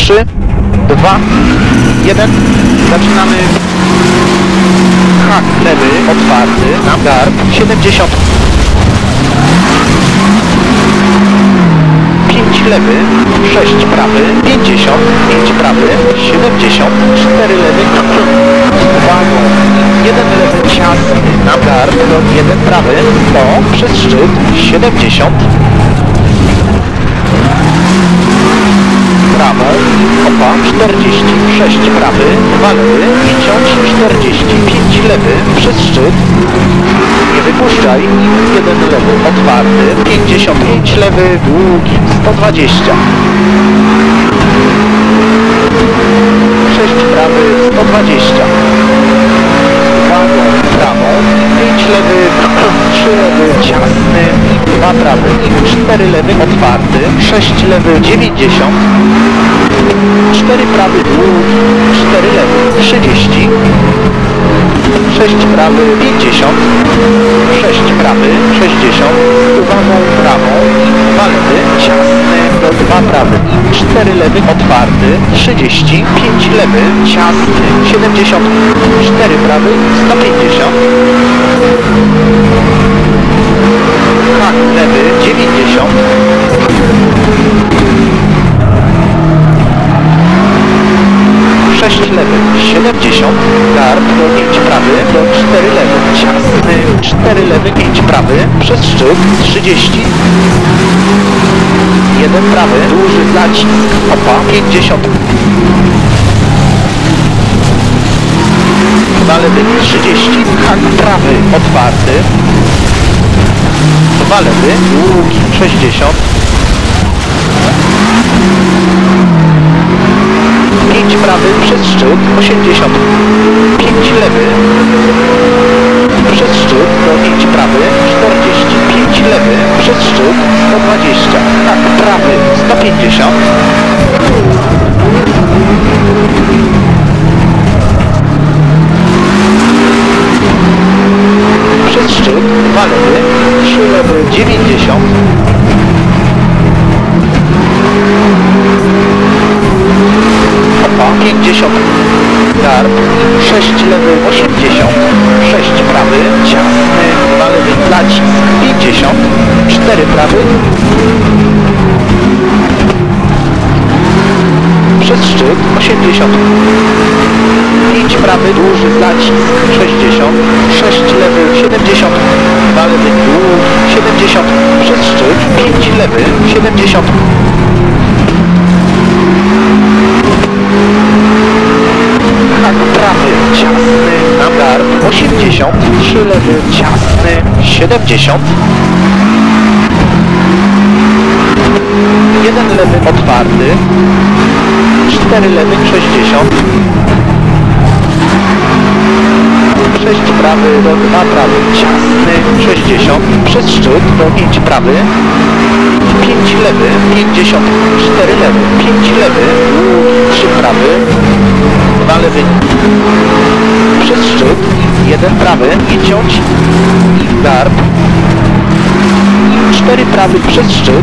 3, 2, 1. Zaczynamy. Hak lewy, otwarty, na garb, 70. 5 lewy, 6 prawy, 50, 5 prawy, 70, 4 lewy, 2, 1 lewy, ciasny, na garb, 1 prawy, 100, przez szczyt, 70. Prawą, opa, 46 prawy, 2 lewy, ściąć 45 lewy, przez szczyt, nie wypuszczaj, 1 lewy, otwarty, 55 lewy, długi, 120. 6 prawy, 120. Uwagą, prawą, 5 lewy, 3 lewy, ciasny, 2 prawy, 4 lewy, otwarty, 6 lewy, 90, 4 prawy, długi, 4 lewy, 30, 6 prawy, 50, 6 prawy, 60, uwagą prawą, 2 lewy, ciasny, 2 prawy, 4 lewy, otwarty, 30, 5 lewy, ciasny, 70, 4 prawy, 150, hak lewy, 90, 6 lewy, 70, garb do 5 prawy, do 4 lewy, ciasny, 4 lewy, 5 prawy, przez szczyt, 30, 1 prawy, duży zacisk, opa, 50, 2 lewy, 30, hak prawy, otwarty, 2 lewy, długi, 60, 5 prawy, przez szczyt, 80, 5 lewy, przez szczyt, do 5 prawy, 45 lewy, przez szczyt, 120, tak, prawy, 150, przez szczyt, 2 lewy, 3 lewy, 90, opa, 50, garb, 6 lewy, 80, 6 prawy, ciasny, 2 lewy, zacisk, 50, 4 prawy, przez szczyt, 80, 5 prawy, duży zacisk, 60, 6 lewy, 70, 2 lewy, długi, 70, przez szczyt, 5 lewy, 70, hak prawy, ciasny, na garb, 80, 3 lewy, ciasny, 70, 1 lewy, otwarty, 4 lewy, 60, 6 prawy, do 2 prawy, ciasny, 60, przez szczyt, do 5 prawy, 5 lewy, 50, 4 lewy, 5 lewy, 3 prawy, 2 lewy, przez szczyt, 1 prawy, i ciąć, i garb, 4 prawy, przez szczyt,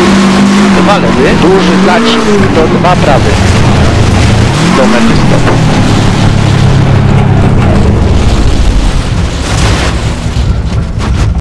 2 lewy, duży zacisk, do 2 prawy, do mety stopu.